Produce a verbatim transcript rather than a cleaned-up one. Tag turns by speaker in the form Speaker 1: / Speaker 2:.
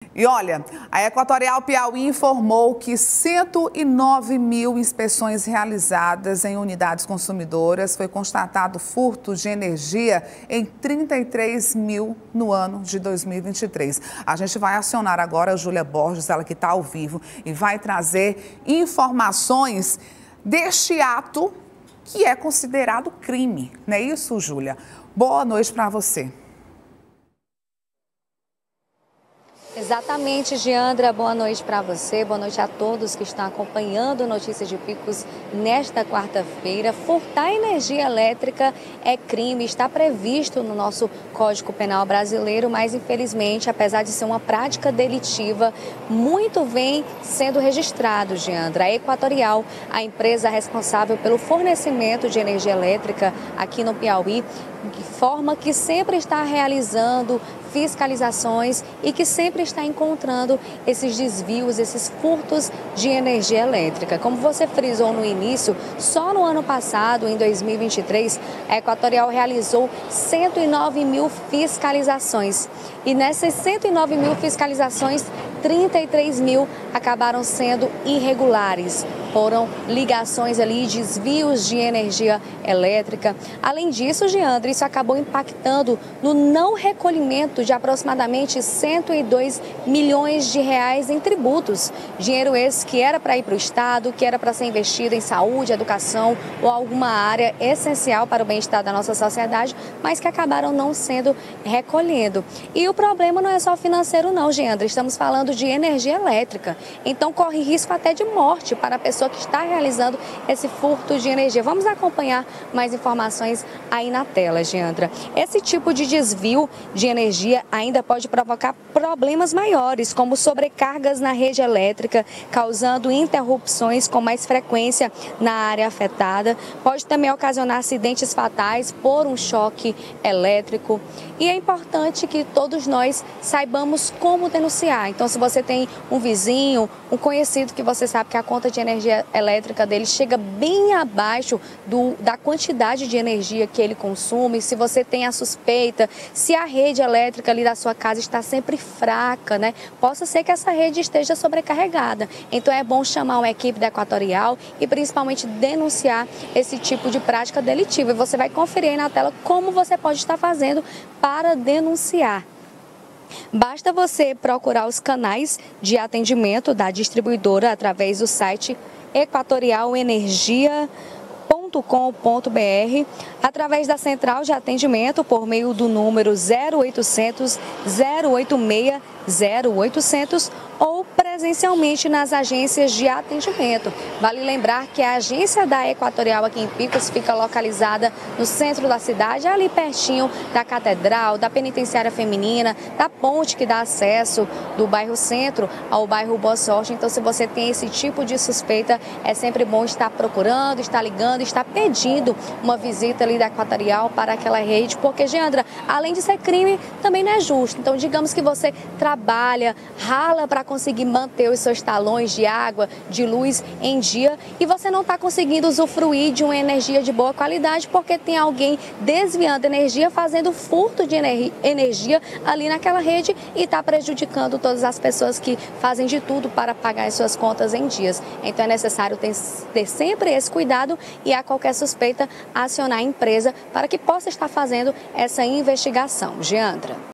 Speaker 1: E olha, a Equatorial Piauí informou que cento e nove mil inspeções realizadas em unidades consumidoras foi constatado furto de energia em trinta e três mil no ano de dois mil e vinte e três. A gente vai acionar agora a Júlia Borges, ela que está ao vivo, e vai trazer informações deste ato que é considerado crime. Não é isso, Júlia? Boa noite para você.
Speaker 2: Exatamente, Giandra. Boa noite para você, boa noite a todos que estão acompanhando Notícias de Picos nesta quarta-feira. Furtar energia elétrica é crime, está previsto no nosso Código Penal brasileiro, mas infelizmente, apesar de ser uma prática delitiva, muito vem sendo registrado, Giandra. A Equatorial, a empresa responsável pelo fornecimento de energia elétrica aqui no Piauí, informa que sempre está realizando fiscalizações e que sempre está encontrando esses desvios, esses furtos de energia elétrica. Como você frisou no início, só no ano passado, em dois mil e vinte e três, a Equatorial realizou cento e nove mil fiscalizações. E nessas cento e nove mil fiscalizações, trinta e três mil acabaram sendo irregulares. Foram ligações ali, desvios de energia elétrica. Além disso, Giandra, isso acabou impactando no não recolhimento de aproximadamente cento e dois milhões de reais em tributos. Dinheiro esse que era para ir para o Estado, que era para ser investido em saúde, educação ou alguma área essencial para o bem-estar da nossa sociedade, mas que acabaram não sendo recolhendo. E o problema não é só financeiro não, Giandra, estamos falando de energia elétrica. Então corre risco até de morte para a pessoa que está realizando esse furto de energia. Vamos acompanhar mais informações aí na tela, Giandra. Esse tipo de desvio de energia ainda pode provocar problemas maiores, como sobrecargas na rede elétrica, causando interrupções com mais frequência na área afetada. Pode também ocasionar acidentes fatais por um choque elétrico. E é importante que todos nós saibamos como denunciar. Então, se você tem um vizinho, um conhecido que você sabe que a conta de energia elétrica dele chega bem abaixo do, da quantidade de energia que ele consome, se você tem a suspeita, se a rede elétrica ali da sua casa está sempre fraca, né? Possa ser que essa rede esteja sobrecarregada. Então é bom chamar uma equipe da Equatorial e principalmente denunciar esse tipo de prática delitiva. E você vai conferir aí na tela como você pode estar fazendo para denunciar. Basta você procurar os canais de atendimento da distribuidora através do site equatorial energia ponto com ponto br, através da central de atendimento por meio do número zero oitocentos, zero oito seis, zero oitocentos ou presencialmente nas agências de atendimento. Vale lembrar que a agência da Equatorial aqui em Picos fica localizada no centro da cidade, ali pertinho da Catedral, da Penitenciária Feminina, da ponte que dá acesso do bairro Centro ao bairro Boa Sorte. Então, se você tem esse tipo de suspeita, é sempre bom estar procurando, estar ligando, estar pedindo uma visita ali da Equatorial para aquela rede, porque, Giandra, além de ser crime, também não é justo. Então, digamos que você trabalha, rala para conseguir manter os seus talões de água, de luz em dia e você não está conseguindo usufruir de uma energia de boa qualidade porque tem alguém desviando energia, fazendo furto de energia ali naquela rede e está prejudicando todas as pessoas que fazem de tudo para pagar as suas contas em dias. Então é necessário ter, ter sempre esse cuidado e a qualquer suspeita acionar a empresa para que possa estar fazendo essa investigação. Giandra.